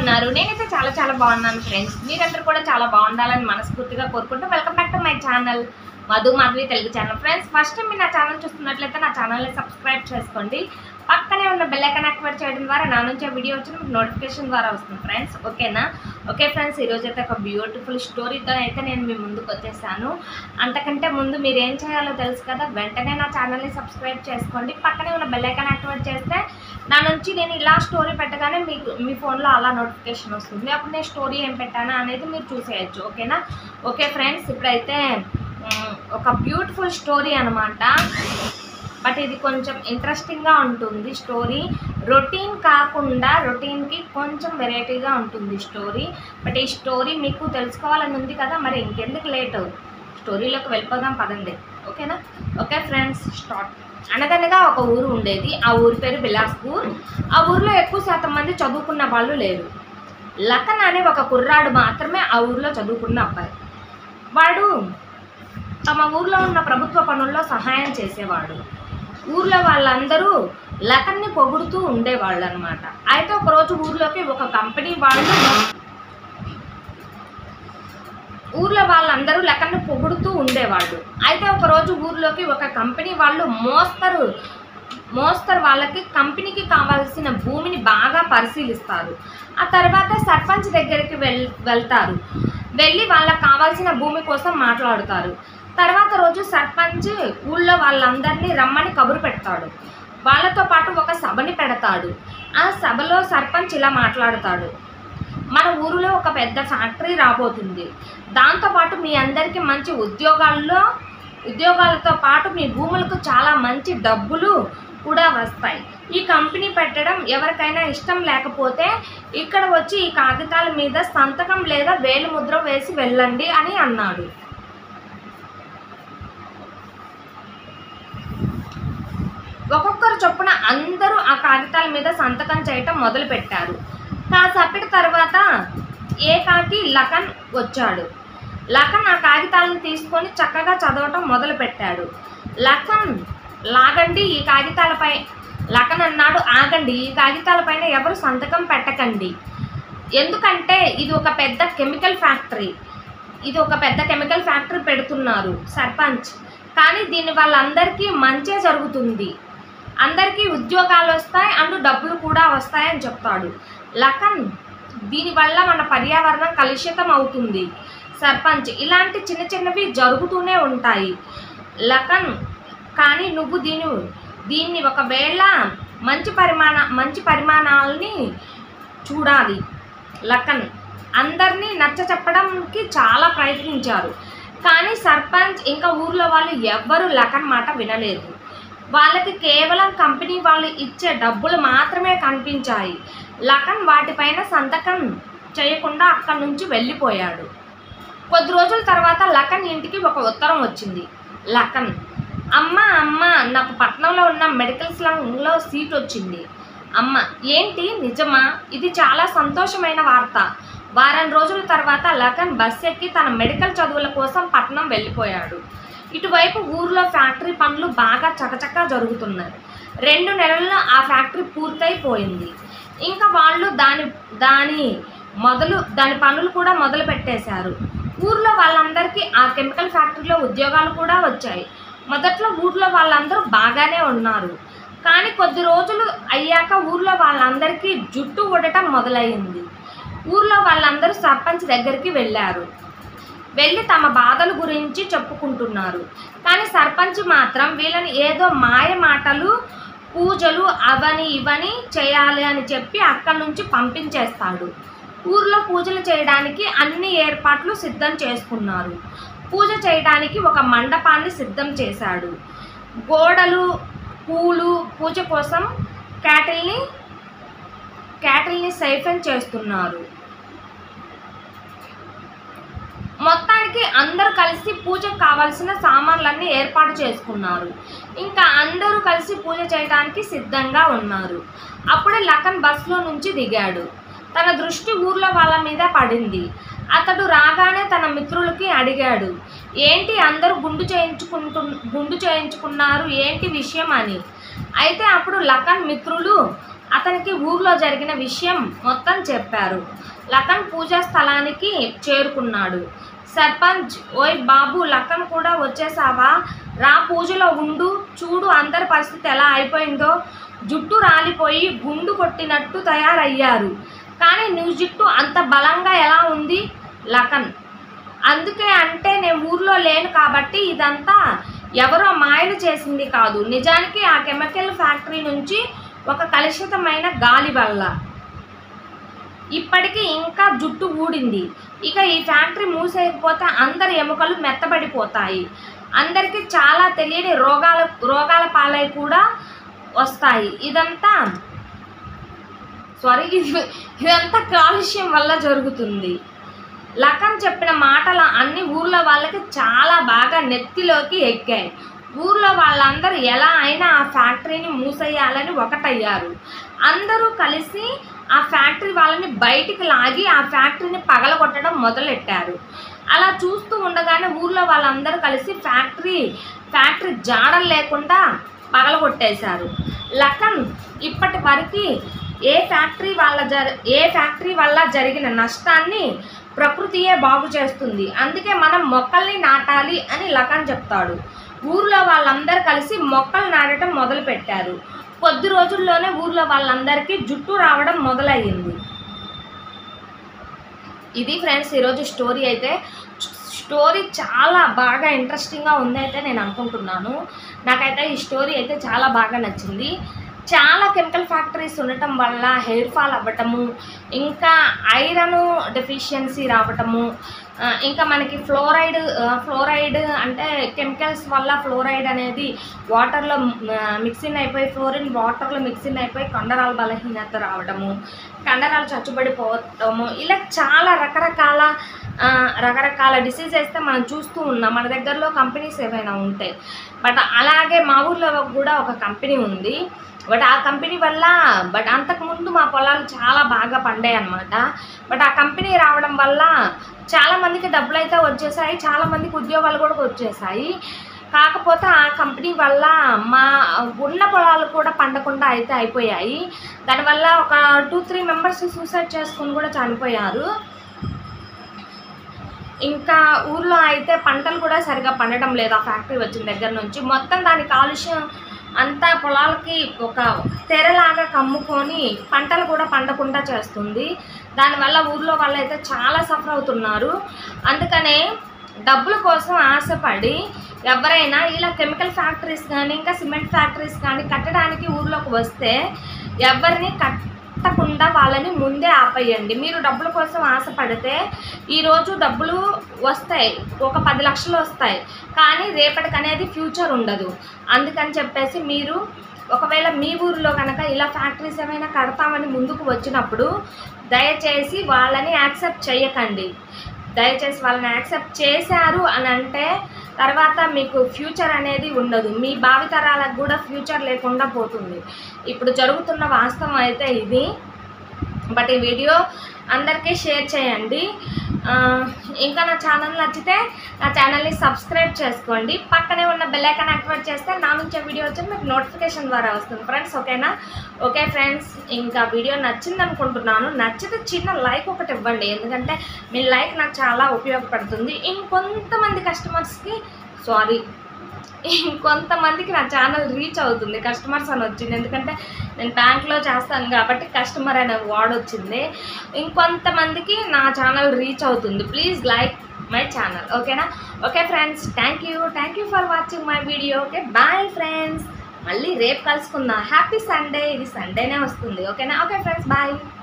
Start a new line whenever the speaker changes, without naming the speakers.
ఉన్నారు? నేనైతే చాలా బాగున్నాను ఫ్రెండ్స్. మీరందరూ కూడా చాలా బాగుండాలని మనస్ఫూర్తిగా కోరుకుంటూ welcome back to my channel Madhu Madhavi Telugu channel. Friends, first time మీరు నా ఛానల్ చూస్తున్నట్లయితే నా ఛానల్ని సబ్స్క్రైబ్ చేసుకోండి. పక్కనే ఉన్న బెల్ ఐకాన్ యాక్టివేట్ చేయడం ద్వారా నా నుంచి వీడియో వచ్చిన మీకు నోటిఫికేషన్ ద్వారా వస్తుంది ఫ్రెండ్స్. ఓకేనా? ఓకే ఫ్రెండ్స్, ఈరోజు అయితే ఒక బ్యూటిఫుల్ స్టోరీతో అయితే నేను మీ ముందుకు వచ్చేసాను. అంతకంటే ముందు మీరు ఏం చేయాలో తెలుసు కదా, వెంటనే నా ఛానల్ని సబ్స్క్రైబ్ చేసుకోండి. పక్కనే ఉన్న బెల్ ఐకాన్ యాక్టివేట్ చేస్తే నా నుంచి నేను ఇలా స్టోరీ పెట్టగానే మీకు మీ ఫోన్లో అలా నోటిఫికేషన్ వస్తుంది. అప్పుడు నేను స్టోరీ ఏం పెట్టానా అనేది మీరు చూసేయచ్చు. ఓకేనా? ఓకే ఫ్రెండ్స్, ఇప్పుడైతే ఒక బ్యూటిఫుల్ స్టోరీ అనమాట. బట్ ఇది కొంచెం ఇంట్రెస్టింగ్గా ఉంటుంది స్టోరీ. రొటీన్ కాకుండా రొటీన్కి కొంచెం వెరైటీగా ఉంటుంది స్టోరీ. బట్ ఈ స్టోరీ మీకు తెలుసుకోవాలని ఉంది కదా, మరి ఇంకెందుకు లేటు, స్టోరీలోకి వెళ్ళిపోదాం పదండి. ఓకేనా? Okay friends, start. అనగనగా ఒక ఊరు ఉండేది. ఆ ఊరి పేరు బిలాస్పూర్. ఆ ఊరిలో ఎక్కువ శాతం మంది చదువుకున్న వాళ్ళు లేరు. లఖన్ అనే ఒక కుర్రాడు మాత్రమే ఆ ఊరిలో చదువుకున్న అబ్బాయి. వాడు తమ ఊర్లో ఉన్న ప్రభుత్వ పనుల్లో సహాయం చేసేవాడు. ఊర్లో వాళ్ళందరూ లఖన్ని పొగుడుతూ ఉండేవాళ్ళు అనమాట. అయితే ఒకరోజు ఊర్లోకి ఒక కంపెనీ ఊర్లో వాళ్ళందరూ లఖన్ని పొగుడుతూ ఉండేవాళ్ళు. అయితే ఒకరోజు ఊర్లోకి ఒక కంపెనీ వాళ్ళు మోస్తరు వాళ్ళకి కంపెనీకి కావాల్సిన భూమిని బాగా పరిశీలిస్తారు. ఆ తర్వాత సర్పంచ్ దగ్గరికి వెళ్తారు. వెళ్ళి వాళ్ళకి కావాల్సిన భూమి కోసం మాట్లాడుతారు. తర్వాత రోజు సర్పంచ్ ఊళ్ళో వాళ్ళందరినీ రమ్మని కబురు పెడతాడు. వాళ్ళతో పాటు ఒక సభని పెడతాడు. ఆ సభలో సర్పంచ్ ఇలా మాట్లాడతాడు: మన ఊరిలో ఒక పెద్ద ఫ్యాక్టరీ రాబోతుంది. దాంతోపాటు మీ అందరికీ మంచి ఉద్యోగాలతో పాటు మీ భూములకు చాలా మంచి డబ్బులు కూడా వస్తాయి. ఈ కంపెనీ పెట్టడం ఎవరికైనా ఇష్టం లేకపోతే ఇక్కడ వచ్చి ఈ కాగితాల మీద సంతకం లేదా వేలిముద్ర వేసి వెళ్ళండి అని అన్నాడు. ఒక్కొక్కరు చొప్పున అందరూ ఆ కాగితాల మీద సంతకం చేయటం మొదలుపెట్టారు. కాసేపటి తర్వాత ఏకాకి లఖన్ వచ్చాడు. లఖన్ ఆ కాగితాలను తీసుకొని చక్కగా చదవటం మొదలుపెట్టాడు. లఖన్ అన్నాడు, ఆగండి, ఈ కాగితాలపైన ఎవరు సంతకం పెట్టకండి. ఎందుకంటే ఇది ఒక పెద్ద కెమికల్ ఫ్యాక్టరీ పెడుతున్నారు సర్పంచ్. కానీ దీనివల్ల అందరికీ మంచే జరుగుతుంది, అందరికీ ఉద్యోగాలు వస్తాయి, అండ్ డబ్బులు కూడా వస్తాయని చెప్తాడు. లఖన్, దీనివల్ల మన పర్యావరణం కలుషితం అవుతుంది సర్పంచ్. ఇలాంటి చిన్నవి జరుగుతూనే ఉంటాయి లఖన్. కానీ నువ్వు దీన్ని ఒకవేళ మంచి పరిమాణాలని చూడాలి. లఖన్ అందరినీ నచ్చచెప్పడానికి చాలా ప్రయత్నించారు. కానీ సర్పంచ్ ఇంకా ఊర్లో వాళ్ళు ఎవ్వరూ లఖన్ మాట వినలేదు. వాళ్ళకి కేవలం కంపెనీ వాళ్ళు ఇచ్చే డబ్బులు మాత్రమే కనిపించాయి. లఖన్ వాటిపైన సంతకం చేయకుండా అక్కడి నుంచి వెళ్ళిపోయాడు. కొద్ది రోజుల తర్వాత లఖన్ ఇంటికి ఒక ఉత్తరం వచ్చింది. లఖన్: అమ్మ, నాకు పట్నంలో ఉన్న మెడికల్స్లో సీట్ వచ్చింది. అమ్మ: ఏంటి, నిజమా? ఇది చాలా సంతోషమైన వార్త. వారం రోజుల తర్వాత లఖన్ బస్ ఎక్కి తన మెడికల్ చదువుల కోసం పట్నం వెళ్ళిపోయాడు. ఇటువైపు ఊర్లో ఫ్యాక్టరీ పనులు బాగా చకచకా జరుగుతున్నాయి. 2 నెలల్లో ఆ ఫ్యాక్టరీ పూర్తయిపోయింది. ఇంకా వాళ్ళు దాని పనులు కూడా మొదలు పెట్టేశారు. ఊర్లో వాళ్ళందరికీ ఆ కెమికల్ ఫ్యాక్టరీలో ఉద్యోగాలు కూడా వచ్చాయి. మొదట్లో ఊర్లో వాళ్ళందరూ బాగానే ఉన్నారు. కానీ కొద్ది రోజులు అయ్యాక ఊర్లో వాళ్ళందరికీ జుట్టు ఊడటం మొదలయ్యింది. ఊర్లో వాళ్ళందరూ సర్పంచ్ దగ్గరికి వెళ్ళి తమ బాధల గురించి చెప్పుకుంటున్నారు. కానీ సర్పంచ్ మాత్రం వీళ్ళని ఏదో మాయ మాటలు, పూజలు అవని ఇవని చేయాలి అని చెప్పి అక్కడి నుంచి పంపించేస్తాడు. ఊర్లో పూజలు చేయడానికి అన్ని ఏర్పాట్లు సిద్ధం చేసుకున్నారు. పూజ చేయడానికి ఒక మండపాన్ని సిద్ధం చేశాడు. గోడలు, పూలు, పూజ కోసం క్యాటిల్ని సైఫన్ చేస్తున్నారు. మొత్తానికి అందరూ కలిసి పూజకు కావాల్సిన సామాన్లన్నీ ఏర్పాటు చేసుకున్నారు. ఇంకా అందరూ కలిసి పూజ చేయడానికి సిద్ధంగా ఉన్నారు. అప్పుడే లఖన్ బస్సులో నుంచి దిగాడు. తన దృష్టి ఊర్లో వాళ్ళ మీద పడింది. అతడు రాగానే తన మిత్రులకి అడిగాడు, ఏంటి అందరూ గుండు చేయించుకున్నారు, ఏంటి విషయం అని. అయితే అప్పుడు లఖన్ మిత్రులు, అతనికి ఊర్లో జరిగిన విషయం మొత్తం చెప్పారు. లఖన్ పూజా స్థలానికి చేరుకున్నాడు. సర్పంచ్, ఓయ్ బాబు, లఖన్ కూడా వచ్చేసావా? రా, పూజలో ఉండు, చూడు అందరి పరిస్థితి ఎలా అయిపోయిందో. జుట్టు రాలిపోయి గుండు కొట్టినట్టు తయారయ్యారు, కానీ నీ జుట్టు అంత బలంగా ఎలా ఉంది? లఖన్, అందుకే అంటే నేను ఊర్లో లేను కాబట్టి ఇదంతా ఎవరో మాయలు చేసింది కాదు. నిజానికి ఆ కెమికల్ ఫ్యాక్టరీ నుంచి ఒక కలుషితమైన గాలి వల్ల ఇప్పటికీ ఇంకా జుట్టు ఊడింది. ఇక ఈ ఫ్యాక్టరీ మూసేయకపోతే అందరి ఎముకలు మెత్తబడిపోతాయి. అందరికీ చాలా తెలియని రోగాల పాలై కూడా వస్తాయి. ఇదంతా కాలుష్యం వల్ల జరుగుతుంది. లఖన్ చెప్పిన మాటలు అన్ని ఊర్లో వాళ్ళకి చాలా బాగా నెత్తిలోకి ఎక్కాయి. ఊర్లో వాళ్ళందరూ ఎలా అయినా ఆ ఫ్యాక్టరీని మూసేయాలని ఒకటయ్యారు. అందరూ కలిసి ఆ ఫ్యాక్టరీ వాళ్ళని బయటికి లాగి ఆ ఫ్యాక్టరీని పగలగొట్టడం మొదలెట్టారు. అలా చూస్తూ ఉండగానే ఊర్లో వాళ్ళందరూ కలిసి ఫ్యాక్టరీ జాడలు లేకుండా పగలగొట్టేశారు. లఖన్ ఇప్పటి వరకు ఏ ఫ్యాక్టరీ వల్ల జరిగిన నష్టాన్ని ప్రకృతియే బాగు చేస్తుంది, అందుకే మనం మొక్కల్ని నాటాలి అని లఖన్ చెప్తాడు. ఊర్లో వాళ్ళందరూ కలిసి మొక్కలు నాటడం మొదలుపెట్టారు. కొద్ది రోజుల్లోనే ఊర్లో వాళ్ళందరికీ జుట్టు రావడం మొదలయ్యింది. ఇది ఫ్రెండ్స్ ఈరోజు స్టోరీ. అయితే స్టోరీ చాలా బాగా ఇంట్రెస్టింగ్గా ఉందైతే నేను అనుకుంటున్నాను. నాకైతే ఈ స్టోరీ అయితే చాలా బాగా నచ్చింది. చాలా కెమికల్ ఫ్యాక్టరీస్ ఉండటం వల్ల హెయిర్ ఫాల్ అవ్వటము, ఇంకా ఐరన్ డెఫిషియన్సీ రావటము, ఇంకా మనకి ఫ్లోరైడ్ అంటే కెమికల్స్ వల్ల ఫ్లోరైడ్ అనేది వాటర్లో మిక్సింగ్ అయిపోయి, ఫ్లోరిన్ వాటర్లో మిక్సింగ్ అయిపోయి కండరాల బలహీనత రావడము, కండరాలు చచ్చుబడిపోవటము, ఇలా చాలా రకరకాల డిసీజ్ అయితే మనం చూస్తూ ఉన్నాం. మన దగ్గరలో కంపెనీస్ ఏవైనా ఉంటాయి. బట్ అలాగే మా ఊర్లో కూడా ఒక కంపెనీ ఉంది. బట్ ఆ కంపెనీ వల్ల అంతకుముందు మా పొలాలు చాలా బాగా పండాయి అన్నమాట. బట్ ఆ కంపెనీ రావడం వల్ల చాలామందికి డబ్బులు అయితే వచ్చేసాయి, చాలామందికి ఉద్యోగాలు కూడా వచ్చేసాయి. కాకపోతే ఆ కంపెనీ వల్ల మా ఉన్న పొలాలు కూడా పండకుండా అయితే అయిపోయాయి. దానివల్ల ఒక 2-3 మెంబర్స్ సూసైడ్ చేసుకుని కూడా చనిపోయారు. ఇంకా ఊర్లో అయితే పంటలు కూడా సరిగా పండటం లేదు. ఆ ఫ్యాక్టరీ వచ్చిన దగ్గర నుంచి మొత్తం దాని కాలుష్యం అంతా పొలాలకి ఒక తెరలాగా కమ్ముకొని పంటలు కూడా పండకుండా చేస్తుంది. దానివల్ల ఊర్లో వాళ్ళు అయితే చాలా సఫర్ అవుతున్నారు. అందుకనే డబ్బుల కోసం ఆశపడి ఎవరైనా ఇలా కెమికల్ ఫ్యాక్టరీస్ కానీ ఇంకా సిమెంట్ ఫ్యాక్టరీస్ కానీ కట్టడానికి ఊర్లోకి వస్తే ఎవరిని కట్టకుండా వాళ్ళని ముందే ఆపేయండి. మీరు డబ్బుల కోసం ఆశపడితే ఈరోజు డబ్బులు వస్తాయి, ఒక 10 లక్షలు వస్తాయి, కానీ రేపటికి అనేది ఫ్యూచర్ ఉండదు. అందుకని చెప్పేసి మీరు ఒకవేళ మీ ఊరిలో కనుక ఇలా ఫ్యాక్టరీస్ ఏమైనా కడతామని ముందుకు వచ్చినప్పుడు దయచేసి వాళ్ళని యాక్సెప్ట్ చేయకండి. దయచేసి వాళ్ళని యాక్సెప్ట్ చేశారు అని అంటే తర్వాత మీకు ఫ్యూచర్ అనేది ఉండదు. మీ భావితరాలకు కూడా ఫ్యూచర్ లేకుండా పోతుంది. ఇప్పుడు జరుగుతున్న వాస్తవం అయితే ఇది. బట్ ఈ వీడియో అందరికీ షేర్ చేయండి. ఇంకా నా ఛానల్ నచ్చితే నా ఛానల్ని సబ్స్క్రైబ్ చేసుకోండి. పక్కనే ఉన్న బెల్ ఐకాన్ యాక్టివేట్ చేస్తే నా నుంచి వీడియో వచ్చి మీకు నోటిఫికేషన్ ద్వారా వస్తుంది ఫ్రెండ్స్. ఓకేనా? ఓకే ఫ్రెండ్స్, ఇంకా వీడియో నచ్చింది అనుకుంటున్నాను. నచ్చితే చిన్న లైక్ ఒకటి ఇవ్వండి, ఎందుకంటే మీ లైక్ నాకు చాలా ఉపయోగపడుతుంది. ఇంకొంతమందికి నా ఛానల్ రీచ్ అవుతుంది. కస్టమర్స్ అని వచ్చింది, ఎందుకంటే నేను బ్యాంక్లో చేస్తాను కాబట్టి కస్టమర్ అనే వర్డ్ వచ్చింది. ఇంకొంతమందికి నా ఛానల్ రీచ్ అవుతుంది. Please like my channel. ఓకేనా? Okay friends, thank you for watching my video. Okay, bye friends. మళ్ళీ రేపు కలుసుకుందాం. Happy Sunday. ఇది సండేనే వస్తుంది. ఓకేనా? Okay friends, bye.